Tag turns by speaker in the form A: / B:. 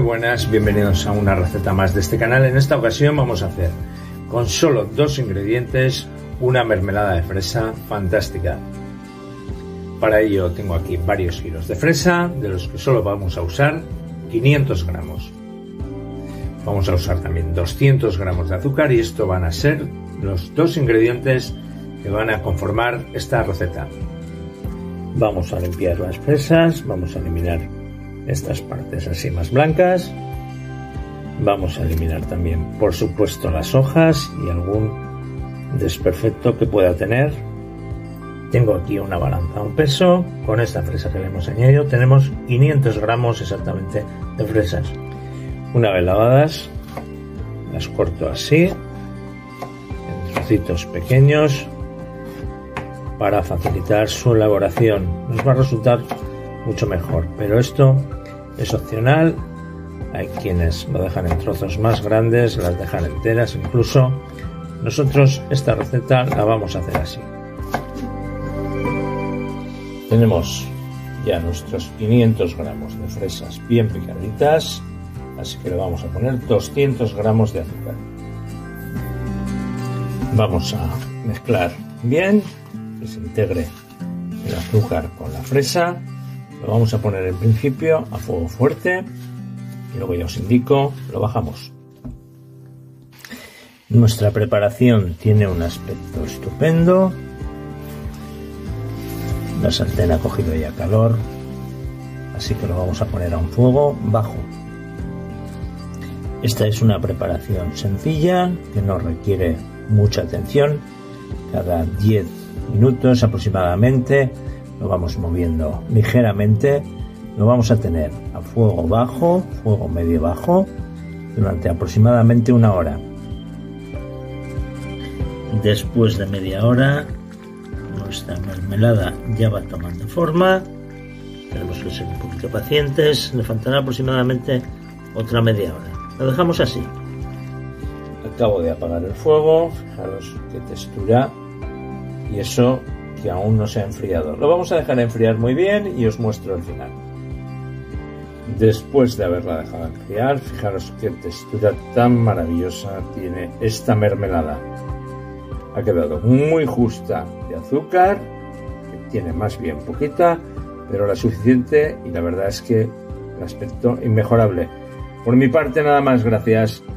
A: buenas, bienvenidos a una receta más de este canal. En esta ocasión vamos a hacer con solo 2 ingredientes una mermelada de fresa fantástica. Para ello tengo aquí varios kilos de fresa, de los que solo vamos a usar 500 gramos. Vamos a usar también 200 gramos de azúcar y esto van a ser los 2 ingredientes que van a conformar esta receta. Vamos a limpiar las fresas, vamos a eliminar estas partes así más blancas. Vamos a eliminar también, por supuesto, las hojas y algún desperfecto que pueda tener. Tengo aquí una balanza, un peso. Con esta fresa que le hemos añadido tenemos 500 gramos exactamente de fresas. Una vez lavadas, las corto así, en trocitos pequeños, para facilitar su elaboración. Nos va a resultar mucho mejor, pero esto es opcional. Hay quienes lo dejan en trozos más grandes, las dejan enteras, incluso nosotros esta receta la vamos a hacer así. Tenemos ya nuestros 500 gramos de fresas bien picaditas, así que le vamos a poner 200 gramos de azúcar. Vamos a mezclar bien, que se integre el azúcar con la fresa. Lo vamos a poner en principio a fuego fuerte y luego ya os indico, lo bajamos. Nuestra preparación tiene un aspecto estupendo. La sartén ha cogido ya calor, así que lo vamos a poner a un fuego bajo. Esta es una preparación sencilla que no requiere mucha atención. Cada 10 minutos aproximadamente lo vamos moviendo ligeramente. Lo vamos a tener a fuego bajo, fuego medio bajo, durante aproximadamente 1 hora. Después de media hora, nuestra mermelada ya va tomando forma. Tenemos que ser un poquito pacientes. Le faltará aproximadamente otra media hora. Lo dejamos así. Acabo de apagar el fuego. Fijaros qué textura. Y eso que aún no se ha enfriado. Lo vamos a dejar enfriar muy bien y os muestro el final. Después de haberla dejado enfriar, fijaros qué textura tan maravillosa tiene esta mermelada. Ha quedado muy justa de azúcar, que tiene más bien poquita, pero la suficiente, y la verdad es que el aspecto inmejorable. Por mi parte nada más, gracias.